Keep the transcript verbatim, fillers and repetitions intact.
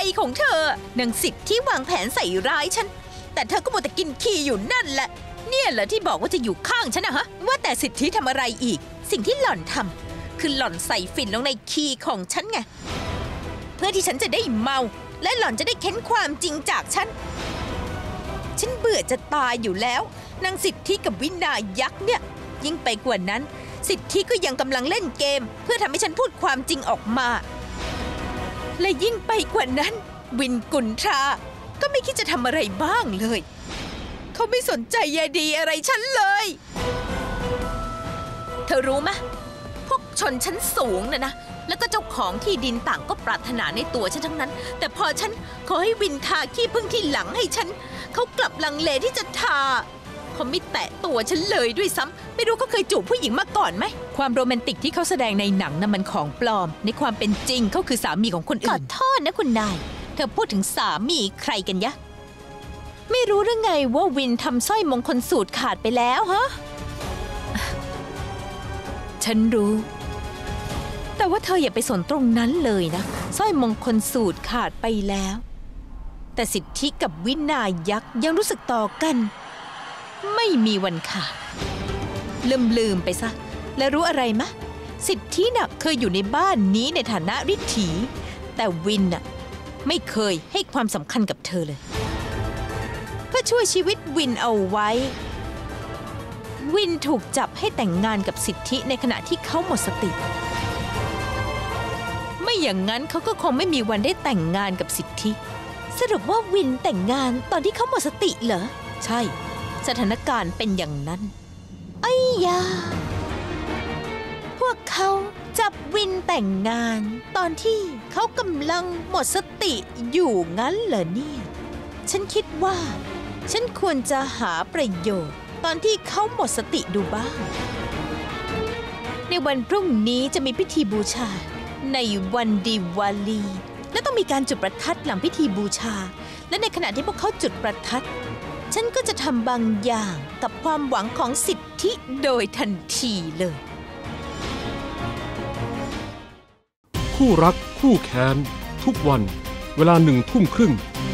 ของเธอนางสิทธิ์ที่วางแผนใส่ร้ายฉันแต่เธอก็มัวแต่กินขี้อยู่นั่นแหละเนี่ยเหรอที่บอกว่าจะอยู่ข้างฉันนะฮะว่าแต่สิทธิทำอะไรอีกสิ่งที่หล่อนทำคือหล่อนใส่ฝิ่นลงในขี้ของฉันไงเพื่อที่ฉันจะได้เมาและหล่อนจะได้เค้นความจริงจากฉันฉันเบื่อจะตายอยู่แล้วนางสิทธิกับวินายักษ์เนี่ยยิ่งไปกว่านั้นสิทธิก็ยังกำลังเล่นเกมเพื่อทำให้ฉันพูดความจริงออกมาและยิ่งไปกว่านั้นวินกุนทราก็ไม่คิดจะทำอะไรบ้างเลยเขาไม่สนใจใยดีอะไรฉันเลยเธอรู้ไหมพวกชนชั้นสูงนะนะแล้วก็เจ้าของที่ดินต่างก็ปรารถนาในตัวฉันทั้งนั้นแต่พอฉันขอให้วินทาขี้พึ่งที่หลังให้ฉันเขากลับลังเลที่จะทาเขาไม่แตะตัวฉันเลยด้วยซ้ำไม่รู้เขาเคยจูบผู้หญิงมาก่อนไหมความโรแมนติกที่เขาแสดงในหนังน่ะมันของปลอมในความเป็นจริงเขาคือสามีของคนอื่นขอโทษนะคุณนายเธอพูดถึงสามีใครกันยะไม่รู้หรือไงว่าวินทำสร้อยมงคลสูตรขาดไปแล้วฮะฉันรู้แต่ว่าเธออย่าไปสนตรงนั้นเลยนะสร้อยมงคลสูตรขาดไปแล้วแต่สิทธิกับวินายักษ์ยังรู้สึกต่อกันไม่มีวันขาดลืมลืมไปซะและรู้อะไรมะสิทธิน่ะเคยอยู่ในบ้านนี้ในฐานะฤทธีแต่วินน่ะไม่เคยให้ความสำคัญกับเธอเลยเพื่อช่วยชีวิตวินเอาไว้วินถูกจับให้แต่งงานกับสิทธิในขณะที่เขาหมดสติไม่อย่างนั้นเขาก็คงไม่มีวันได้แต่งงานกับสิทธิสรุปว่าวินแต่งงานตอนที่เขาหมดสติเหรอใช่สถานการณ์เป็นอย่างนั้นไอ้ยาพวกเขาจับวินแต่งงานตอนที่เขากำลังหมดสติอยู่งั้นเหรอเนี่ยฉันคิดว่าฉันควรจะหาประโยชน์ตอนที่เขาหมดสติดูบ้างในวันพรุ่งนี้จะมีพิธีบูชาในวันดิวาลีและต้องมีการจุดประทัดหลังพิธีบูชาและในขณะที่พวกเขาจุดประทัดฉันก็จะทำบางอย่างกับความหวังของสิทธิโดยทันทีเลยคู่รักคู่แค้นทุกวันเวลาหนึ่งทุ่มครึ่ง